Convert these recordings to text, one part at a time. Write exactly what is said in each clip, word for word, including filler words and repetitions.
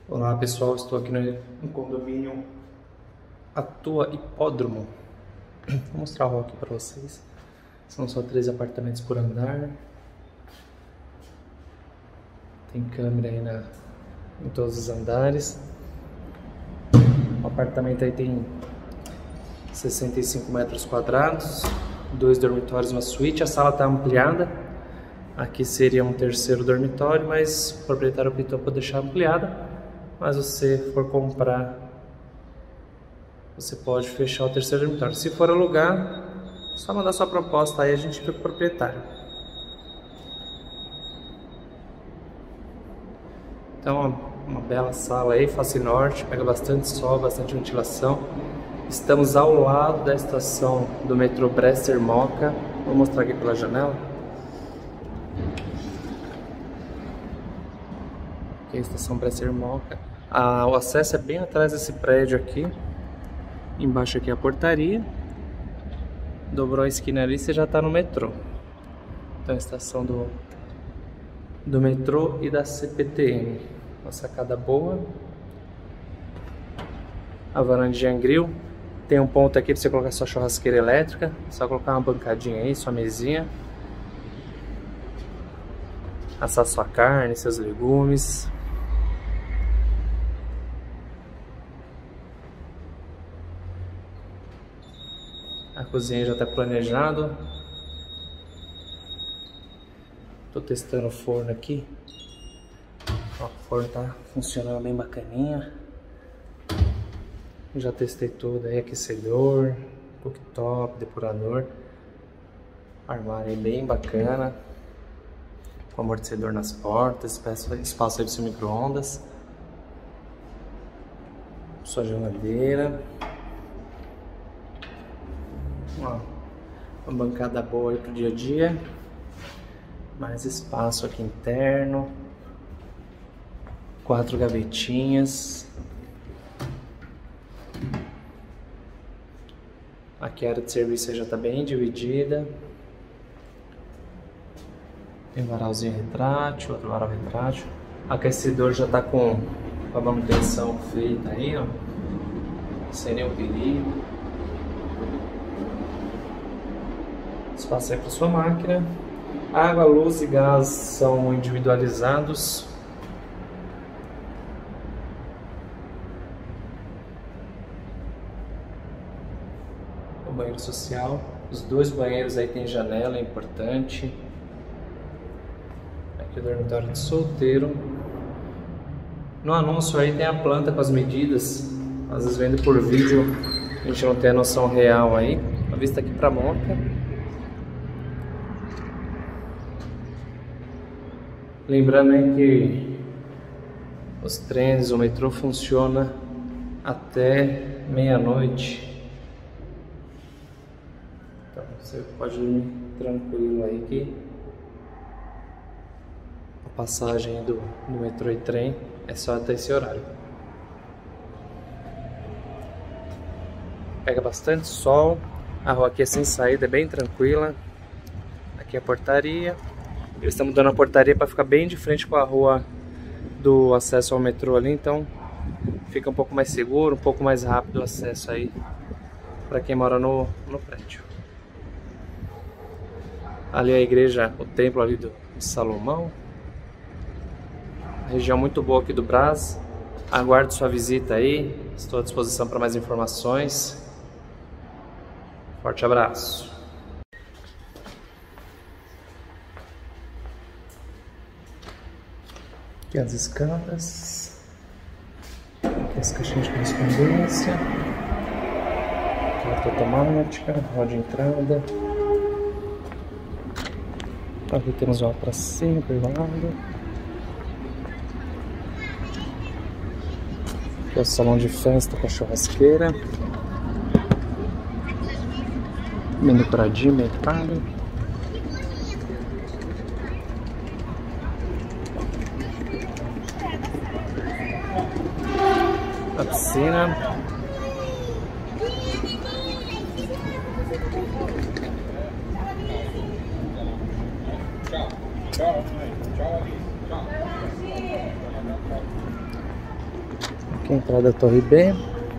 Olá pessoal, estou aqui no condomínio Atua Hipódromo. Vou mostrar o hall aqui para vocês. São só três apartamentos por andar. Tem câmera aí na, em todos os andares. O apartamento aí tem sessenta e cinco metros quadrados, dois dormitórios, uma suíte. A sala está ampliada. Aqui seria um terceiro dormitório, mas o proprietário optou por deixar ampliada. Mas se você for comprar, você pode fechar o terceiro dormitório. Se for alugar, é só mandar sua proposta aí, a gente fica com o proprietário. Então, uma bela sala aí, face norte, pega bastante sol, bastante ventilação. Estamos ao lado da estação do metrô Bresser-Moka. Vou mostrar aqui pela janela. Aqui é a estação Bresser-Moka. Ah, o acesso é bem atrás desse prédio aqui. Embaixo aqui é a portaria. Dobrou a esquina ali, você já está no metrô. Então a estação do, do metrô e da C P T M. Uma sacada boa. A varandinha grill. Tem um ponto aqui para você colocar sua churrasqueira elétrica. Só colocar uma bancadinha aí, sua mesinha. Assar sua carne, seus legumes. A cozinha já está planejado. Tô testando o forno aqui. Ó, o forno tá funcionando bem bacaninha. Já testei tudo aí, aquecedor, cooktop, depurador. Armário aí bem bacana. Com amortecedor nas portas, espaço, espaço aí para seu micro-ondas. Sua geladeira. Ó, uma bancada boa aí pro dia a dia. Mais espaço aqui interno. Quatro gavetinhas. Aqui a área de serviço já está bem dividida. Tem varalzinho retrátil, outro varal retrátil. Aquecedor já está com a manutenção feita aí, ó. Sem nenhum perigo. Espaço aí para sua máquina. Água, luz e gás são individualizados. O banheiro social. Os dois banheiros aí tem janela, é importante. Aqui o dormitório de solteiro. No anúncio aí tem a planta com as medidas. Às vezes vendo por vídeo, a gente não tem a noção real aí. A vista aqui para Moka. Lembrando aí que os trens, o metrô funciona até meia-noite. Então você pode dormir tranquilo aí que a passagem do, do metrô e trem é só até esse horário. Pega bastante sol, a rua aqui é sem saída, é bem tranquila. Aqui é a portaria. Eles estão mudando a portaria para ficar bem de frente com a rua do acesso ao metrô ali, então fica um pouco mais seguro, um pouco mais rápido o acesso aí para quem mora no, no prédio. Ali é a igreja, o templo ali do Salomão. Região muito boa aqui do Brás. Aguardo sua visita aí, estou à disposição para mais informações. Forte abraço. Aqui as escadas, aqui as caixinhas de correspondência, porta automática, roda de entrada. Aqui temos uma pracinha privada. Aqui é o salão de festa com a churrasqueira. Bem decoradinho, bem caro. A piscina. Aqui é a entrada da Torre B.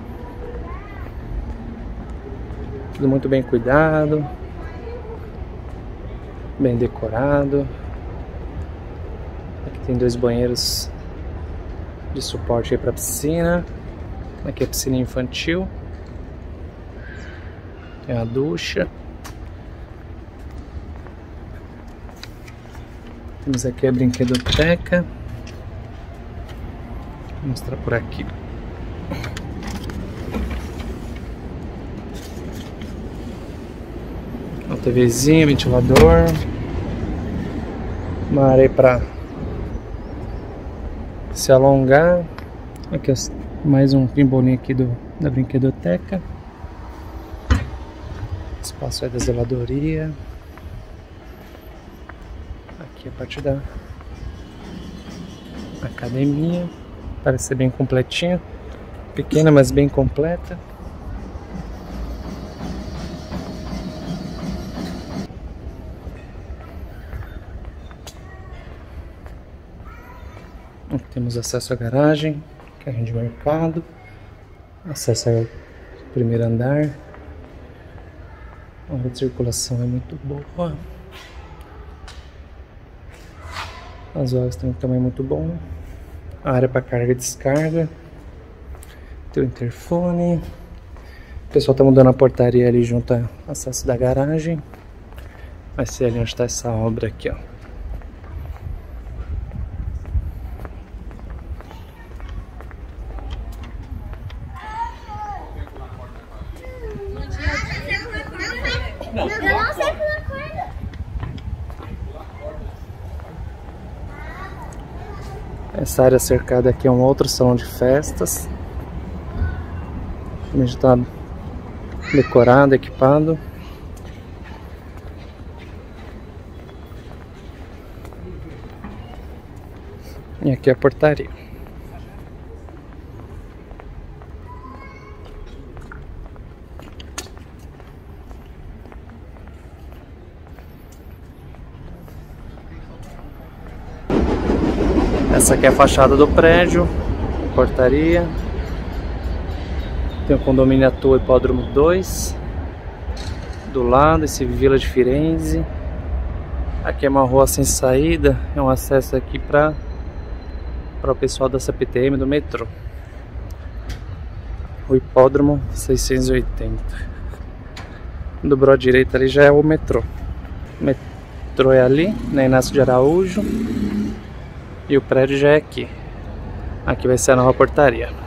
Tudo muito bem cuidado, bem decorado. Aqui tem dois banheiros de suporte para piscina. Aqui é a piscina infantil. Tem a ducha. Temos aqui a brinquedoteca. Vou mostrar por aqui. Uma TVzinha, ventilador. Uma área para se alongar. Aqui mais um pimbolinho aqui do, da brinquedoteca. Espaço é da zeladoria. Aqui a parte da academia. Parece ser bem completinho. Pequena, mas bem completa. Aqui temos acesso à garagem, carrinho de mercado, acesso ao primeiro andar. A área de circulação é muito boa. As vagas têm um tamanho muito bom. A área para carga e descarga. Tem o interfone. O pessoal está mudando a portaria ali junto ao acesso da garagem. Vai ser ali onde está essa obra aqui, ó. Não, eu não sei pular corda. Essa área cercada aqui é um outro salão de festas. Também já está decorado, equipado. E aqui é a portaria. Essa aqui é a fachada do prédio, portaria. Tem o condomínio Atua Hipódromo dois. Do lado, esse Vila de Firenze. Aqui é uma rua sem saída, é um acesso aqui para para o pessoal da C P T M do metrô. O Hipódromo seiscentos e oitenta. Dobrou à direita ali já é o metrô. O metrô é ali, na Inácio de Araújo. E o prédio já é aqui. Aqui vai ser a nova portaria.